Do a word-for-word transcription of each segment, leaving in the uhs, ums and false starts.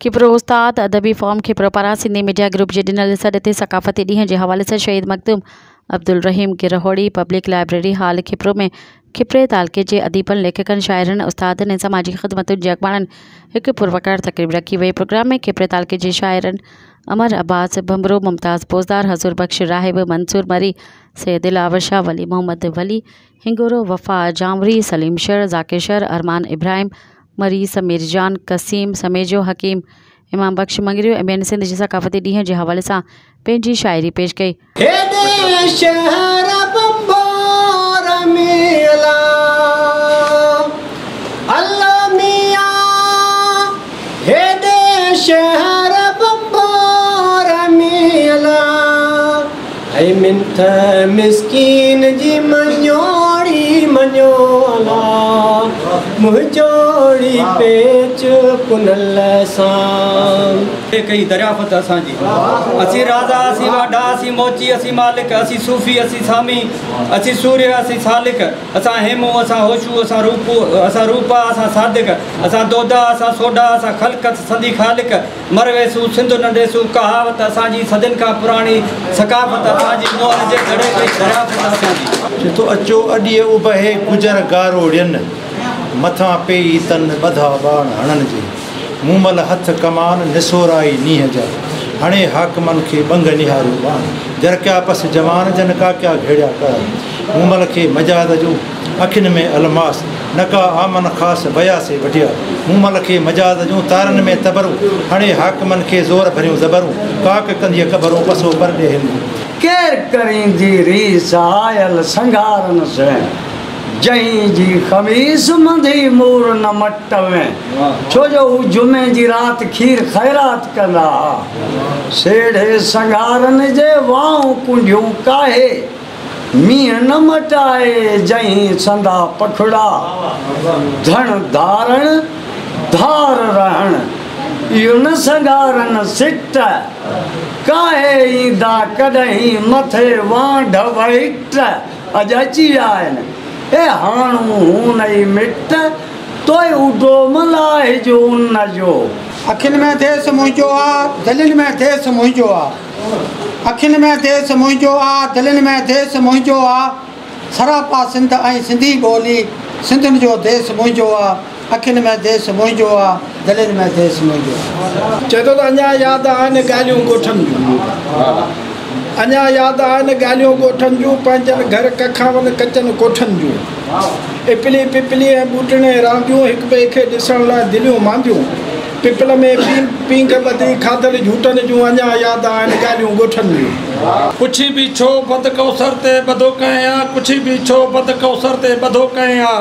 खिपरो उस्ताद अदबी फॉर्म खिपरो पारां Sindhi media group जे ॾिनल सॾ ते सकाफ़ती ॾींहं जे हवाले सां शहीद मखदूम अब्दुल रहीम गिरहोड़ी पब्लिक लाइब्रेरी हाल खिपरो में खिपरे तालके जे अदीबनि लेखकनि शाइरनि उस्तादनि ऐं समाजी ख़िदमतुनि जे अॻवाननि हिकु पुरवकार तक़रीब रखी वई। प्रोग्राम में खिपरे तालके जे शाइरनि अमर अब्बास भंबरो, मुमताज़ पोज़दार, हज़ूर बख्श राहिब, मंसूर मरी, सैयद दिलावर शाह, वली मोहम्मद वली, हिंगोरो, वफ़ा जामरी, सलीम शर, ज़ाकिर शर, अरमान इब्राहिम मरी, समीर जान, कसीम समेजो, हकीम इमाम बख्श मंगरियो ऐं ॿियनि सिंध जे सकाफ़ती ॾींहं जे हवाले सां पंहिंजी शाइरी पेश कई। मिंथ मिस्कीन जी मञोड़ी मञोला मुंहिंजोड़ी पेच पुनल सां कई दरियाफ़त असांजी असी राजा असी वाडा असी मोची असी मालिक असी सूफ़ी असी सामी असी सूर्य असी सालिक असां हेमो असां होशू असां रूपू असां रूपा असां सादिक असां दोदा असां सोडा असां ख़ल्क़ संदी ख़ालिक मरवेसू सिंधु नंढेसू कहावत असांजी सदियुनि खां पुराणी सकाफ़त असांजी मोहन जे घड़े कई दरियाफ़त असांजी तो अचो अॾीअ उबहे गुजर गारो ॾियनि मथां पेई तन ॿधा बाण हणनि जे मूमल हथ कमान निसोराई नीह जा हणे हाकमनि खे बंग निहारियो बाण जरकिया पस जवान जन का क्या घेड़िया कर मूमल खे मजाद जो अखियुनि में अलमास नका आमन ख़ासि बया से वढिया मूमल खे मजाद जूं तारनि में तबरूं हणे हाकमनि खे ज़ोर भरियूं ज़बरूं काक कंदी क़बरूं पसो पर ॾे हिंद केर करींदी रीस आयल संगारन से जहीं जी खमीस मंदी मूर न मट में छो जो जुमे जी रात खीर खैरात कंदा सेढ़े संगारन जे वाऊं कुंडियूं काहे मींह न मटाए जहीं संदा पखड़ा धन धारण धार रहण इहो न संगारन सिट काहे ईंदा कॾहिं मथे वांढ वहिट अॼु अची विया आहिनि ए हाणू हून ई मिट तोय उडो मलाए जो उन जो अखियुनि में देस मुंहिंजो आहे दिलनि में देस मुंहिंजो आहे अखियुनि में देस मुंहिंजो आहे दिलनि में देस मुंहिंजो आहे सरापा सिंध ऐं सिंधी ॿोली सिंधियुनि जो देस मुंहिंजो आहे अखियुनि में देस मुंहिंजो आहे दिलनि में देस मुंहिंजो आहे चए थो त अञा यादि आहिनि ॻाल्हियूं ॻोठनि जूं अञा यादि आहिनि ॻाल्हियूं ॻोठनि जूं पंहिंजनि घर कखा वञ कचनि कोठनि जूं इपली पिपली ऐं ॿूटणे रांदियूं हिक ॿिए खे ॾिसण लाइ दिलियूं मांदियूं पिपल में पी पींग ॿधी खाधल झूठनि जूं अञा यादि आहिनि ॻाल्हियूं ॻोठनि जूं कुछ भी छो बद कौसर ते बधो कयां कुछ भी छो बद कौसर ते बधो कयां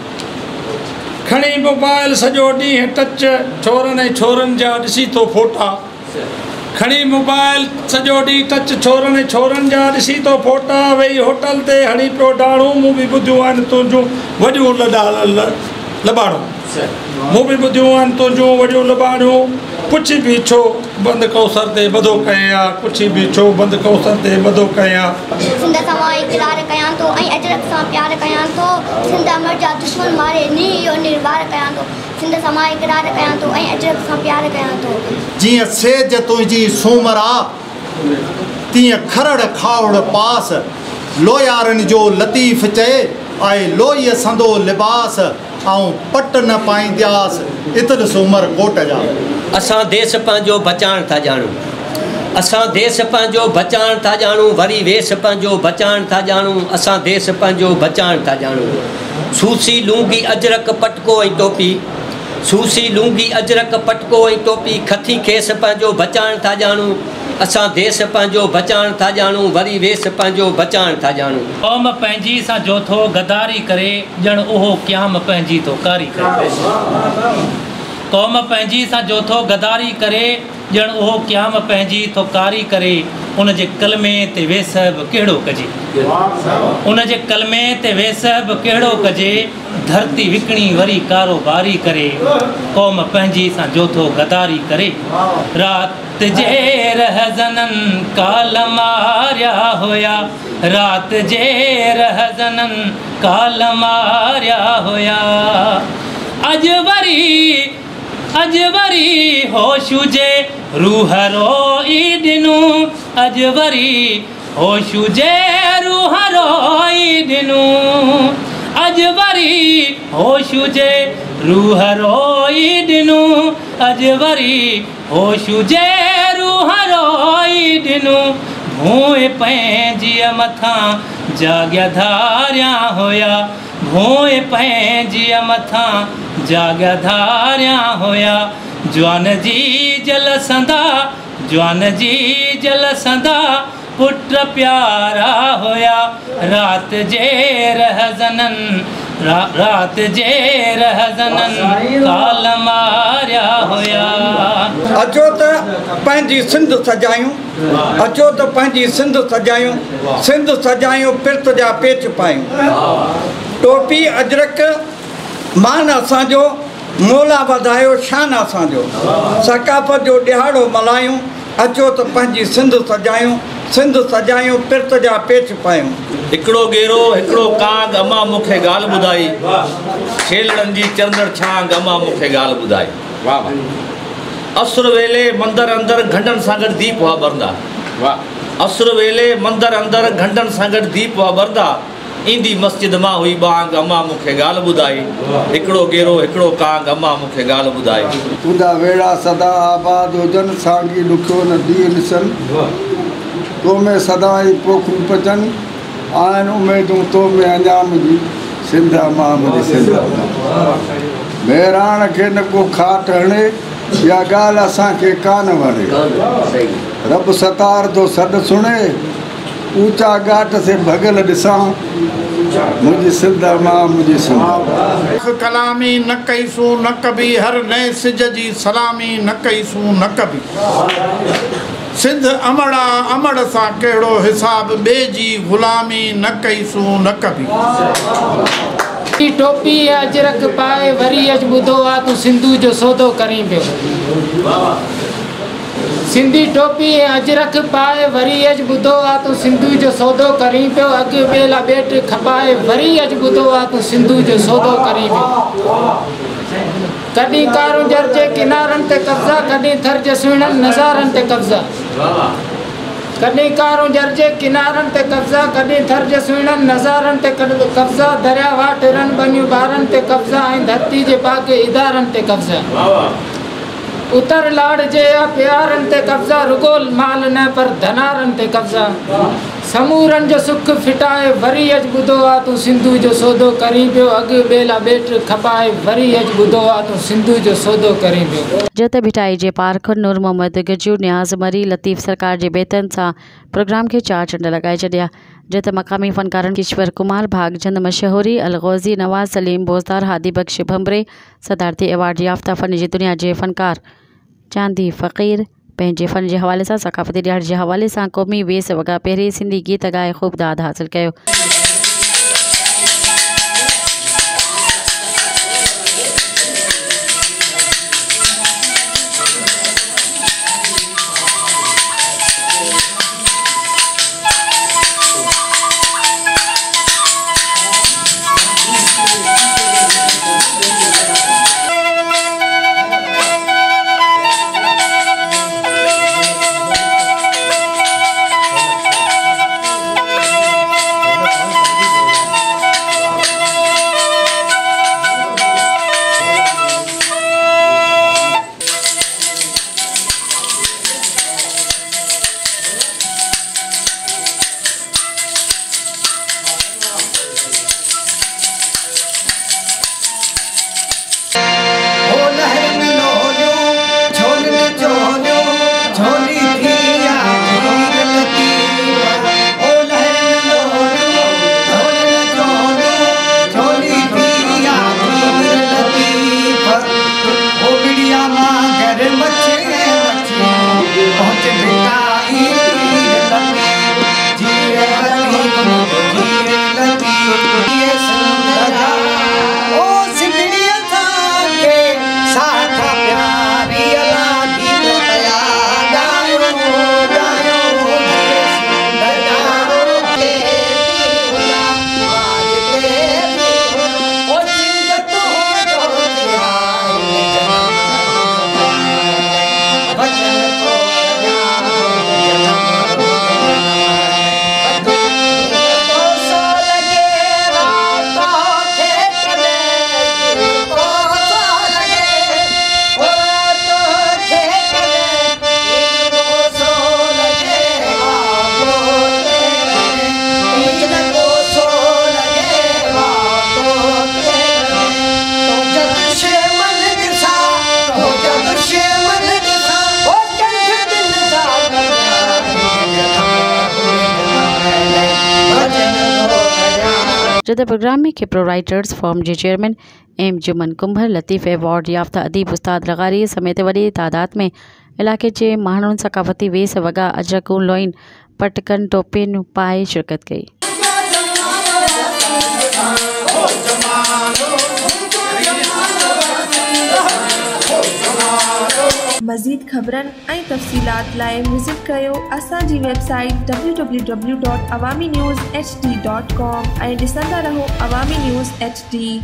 खणी मोबाइल सॼो ॾींहुं टच छोरनि ऐं छोरनि जा ॾिसी थो फोटा खणी मोबाइल सॼो ॾींहुं टच छोरनि ऐं छोरनि जा ॾिसी थो फोटा वेही होटल ते हणी पियो डाणूं मूं बि ॿुधियूं आहिनि तुंहिंजूं वॾियूं लॾा लॿाणूं मूं बि ॿुधियूं आहिनि तुंहिंजूं वॾियूं लॿाणियूं कुछ भी छो बंदि कौसर ते ॿधो कयां कुछ भी छो बंदि कौसर ते ॿधो कयां सिंध सां इक़रार कयां थो ऐं अजरक सां प्यार कयां थो सिंध अमर जा दुश्मन मारे नी इहो निर्वार कयां थो सिंध सां इक़रार कयां थो ऐं अजरक सां प्यार कयां थो जीअं सेज तुंहिंजी सूमर आहे तीअं खरड़ खावड़ पास लोयारनि जो लतीफ़ चए आए लोईअ संदो लिबास ऐं पट न पाईंदियासि इतर सूमर कोट जा असां देश पंहिंजो बचाइण था ॼाणूं असां देश पंहिंजो बचाइण था ॼाणूं वरी वेश पंहिंजो बचाइण था ॼाणूं असां देश पंहिंजो बचाइण था ॼाणूं सूसी लूंगी अजरक पटको ऐं टोपी सूसी लूंगी अजरक पटको ऐं टोपी खथी खेस पंहिंजो बचाइण था ॼाणूं असां देश पंहिंजो बचाइण था ॼाणूं वरी वेश पंहिंजो बचाइण था ॼाणूं क़ौम पंहिंजी सां जो थो गदारी करे ॼण उहो क़याम पंहिंजी थो कारी करे क़ौम पंहिंजी सां जो थो गदारी करे ॼण उहो क़याम पंहिंजी थो कारी करे उन जे कलमे ते वेसब कहिड़ो कजे उन जे कलमे ते वेसब कहिड़ो कजे धरती विकणी वरी कारोबारी करे क़ौम पंहिंजी सां जो थो गदारी करे रात जे रहज़ननि काल मारिया हुया रात जे रहज़ननि काल मारिया हुया अॼु वरी अजवरी होश हुजे रूह रोई ॾिनू अजवरी होश हुजे रूह रोई ॾिनू अजवरी होश हुजे रूह रोई ॾिनू अजवरी होश हुजे रूह रोई ॾिनू भूए पंहिंजी मथां जाॻिया धारिया हुया भूए पंहिंजी मथां जाॻिया धारिया हुया जवान जी जल संदा जवान जी जल संदा पुट प्यारा होया रात जे रहज़नन रा, रात जे रहज़नन काल मारिया होया अचो त पंहिंजी सिंध सजायूं अचो त पंहिंजी सिंध सजायूं सिंध सजायूं पिर्त जा पेच पायूं टोपी अजरक मान असांजो मोला वधायो शान असांजो सकाफ़त जो ॾिहाड़ो मल्हायूं अचो त पंहिंजी सिंध सजायूं सिंध सजायूं पिर्त जा पेच पायूं हिकिड़ो गेरो हिकिड़ो कांग अम्मा मूंखे ॻाल्हि ॿुधाई छेलड़नि जी चंदड़ छांग अम्मा मूंखे ॻाल्हि ॿुधाई वाह असुर वेले मंदर अंदरि घंटनि सां गॾु दीप हुआ ॿरंदा वाह असुर वेले मंदर अंदरि घंटनि सां गॾु दीप हुआ ॿरंदा ईंदी मस्जिद मां हुई बांग अम्मा मूंखे ॻाल्हि ॿुधाई हिकिड़ो गेरो हिकिड़ो कांग अम्मा मूंखे ॻाल्हि ॿुधाई तुंहिंजा वेड़ा सदा आबाद हुजनि साॻी ॾुखियो न ॾींहुं ॾिसनि तो में सदा ई पोखूं पचनि आहिनि उमेदूं तो में अंजाम जी सिंधा मां मुंहिंजी सिंधा बहिराण खे न को खाट हणे या ॻाल्हि असांखे कान वणे रब सतार तो सॾु सुणे ऊचा घाट से भगल ॾिसां मुंहिंजी सिंधा मां मुंहिंजी सिंधा कलामी न कईसूं न कबी हर नए सिज जी सलामी न कईसूं न कबी सिंध अमड़ा अमड़ सां कहिड़ो हिसाब ॿिए जी ग़ुलामी न कईसूं न कबी टोपी अजरक पाए वरी अज ॿुधो आहे तूं सिंधू जो सौदो करीं पियो सिंधी टोपी अजरक पाए वरी अज ॿुधो आहे तूं सिंधू जो सौदो करीं पियो अॻु ॿेला ॿेट खपाए वरी अज ॿुधो आहे तूं सिंधू जो सौदो करीं पियो कॾहिं कारूं जर जे किनारनि ते कब्ज़ा कॾहिं थर जे सुहिणनि नज़ारनि ते कब्ज़ा कॾहिं कारूं जर जे किनारनि ते कब्ज़ा कॾहिं थर जे सुहिणनि नज़ारनि ते कब्ज़ा दरिया वाट रन बनियूं ॿारनि ते कब्ज़ा ऐं धरती जे पाके इदारनि ते कब्ज़ा उतर लाड़ जे प्यारनि ते कब्ज़ा रुगोल माल न पर धनारनि ते कब्ज़ा समूरनि जो सुख फिटाए वरी अज ॿुधो आहे तूं सिंधू जो सौदो करीं पियो अॻु ॿेला ॿेट खपाए वरी अज ॿुधो आहे तूं सिंधू जो सौदो करीं पियो जत भिटाई जे पार्क नूर मोहम्मद गजू न्याज़ मरी लतीफ़ सरकार जे बेतन सां प्रोग्राम के चार चंड लगाए छॾिया जत मक़ामी फ़नकारनि ईश्वर कुमार भागचंद मशहूरी अलगौज़ी नवाज़ सलीम बोज़दार हादी बख्श भंबरे सदारती अवार्ड याफ़्ता फ़न जी दुनिया जे फ़नकार चांदी फ़क़ीर पंहिंजे फ़न जे हवाले सां सक़ाफ़ती ॾियार जे हवाले सां क़ौमी वेस वॻा पहिरीं सिंधी गीत ॻाए ख़ूब दाद हासिल कयो। Thank you. जिते प्रोग्राम में खिप्रो राइटर्स फॉर्म के chairman M Juman Kumbhar, Latif award याफ्ता अदीब उस्ताद लगारी समेत वॾी तादाद में इलाके के माण्हुनि सकाफ़ती वेस वॻा अजरकूं लोइन पटकन टोपिन पाए शिरकत कई। मज़ीद ख़बरनि ऐं तफ़सीलात लाइ विज़िट कयो असांजी website W W W dot Awami news H D dot com ऐं ॾिसंदा रहो अवामी न्यूज़ एच डी।